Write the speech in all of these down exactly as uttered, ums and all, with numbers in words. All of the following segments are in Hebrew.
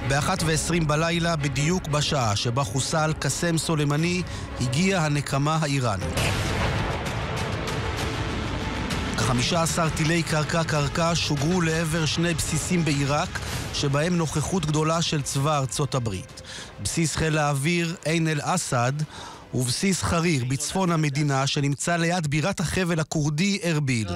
ב-אחת ועשרים בלילה, בדיוק בשעה שבה חוסל קסם סולימני, הגיעה הנקמה האיראנית. חמישה עשר טילי קרקע-קרקע שוגרו לעבר שני בסיסים בעיראק, שבהם נוכחות גדולה של צבא ארצות הברית. בסיס חיל האוויר עין אל-אסד, ובסיס חריר בצפון המדינה שנמצא ליד בירת החבל הכורדי ארביל.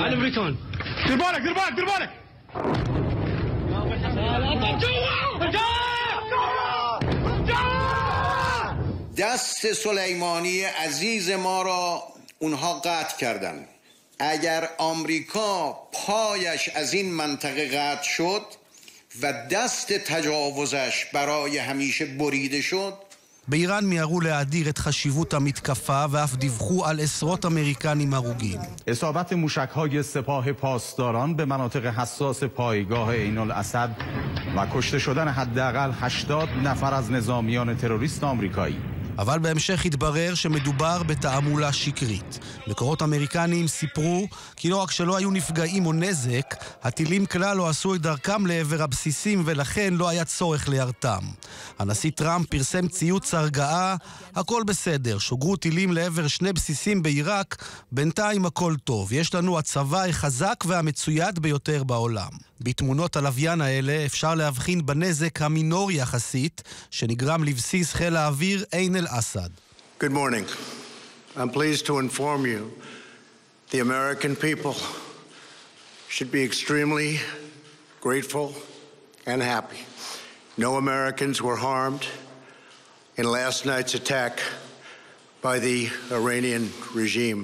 دست سلیمانی عزیز ما را اونها قطع کردن. اگر آمریکا پایش از این منطقه قطع شد و دست تجاوزش برای همیشه بریده شد. באיראן מיהרו להאדיר את חשיבות המתקפה ואף דיווחו על עשרות אמריקנים הרוגים. اصابت موشک‌های سپاه پاسداران به مناطق حساس پایگاه عین الاسد و کشته شدن حداقل هشتاد نفر از نظامیان تروریست آمریکایی. אבל בהמשך התברר שמדובר בתעמולה שקרית. מקורות אמריקניים סיפרו כי לא רק שלא היו נפגעים או נזק, הטילים כלל לא עשו את דרכם לעבר הבסיסים ולכן לא היה צורך לירתם. הנשיא טראמפ פרסם ציוץ הרגעה, הכל בסדר, שוגרו טילים לעבר שני בסיסים בעיראק, בינתיים הכל טוב, יש לנו הצבא החזק והמצויד ביותר בעולם. בתמונות הלוויין האלה אפשר להבחין בנזק המינורי יחסית שנגרם לבסיס חיל האוויר עין אל-אסד. Good morning. I'm pleased to inform you the American people should be extremely grateful and happy. No Americans were harmed in last night's attack by the Iranian regime.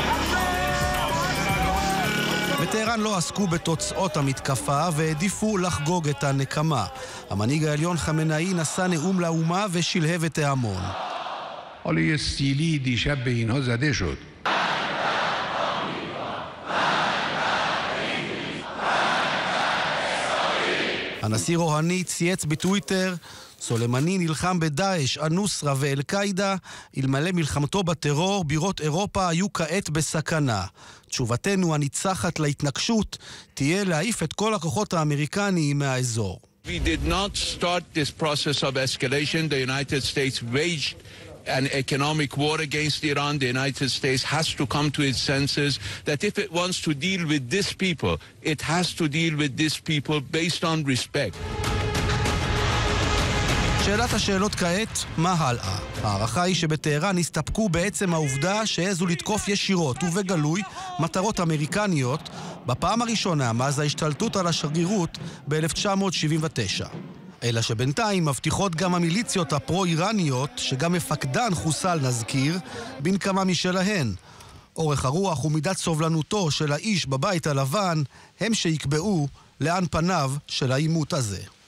בטהרן לא עסקו בתוצאות המתקפה והעדיפו לחגוג את הנקמה. המנהיג העליון חמינאי נשא נאום לאומה ושלהב את ההמון. حالا یه سیلی دیشب به اینها زده شد. הנשיא רוהני צייץ בטוויטר, סולימני נלחם בדאעש, הנוסרה ואל-קאידה, אלמלא מלחמתו בטרור, בירות אירופה היו כעת בסכנה. תשובתנו הניצחת להתנגשות תהיה להעיף את כל הכוחות האמריקניים מהאזור. We did not start this process of escalation. The United States waged an economic war against Iran. The United States has to come to its senses that if it wants to deal with these people, it has to deal with these people based on respect. שאלת השאלות כעת, מה הלאה? הערכה היא שבטהרן הסתפקו בעצם העובדה שהעזו לתקוף ישירות ובגלוי מטרות אמריקניות בפעם הראשונה מאז ההשתלטות על השגרירות ב-אלף תשע מאות שבעים ותשע. אלא שבינתיים מבטיחות גם המיליציות הפרו-איראניות, שגם מפקדן חוסל נזכיר, בין כמה משלהן. אורך הרוח ומידת סובלנותו של האיש בבית הלבן הם שיקבעו לאן פניו של העימות הזה.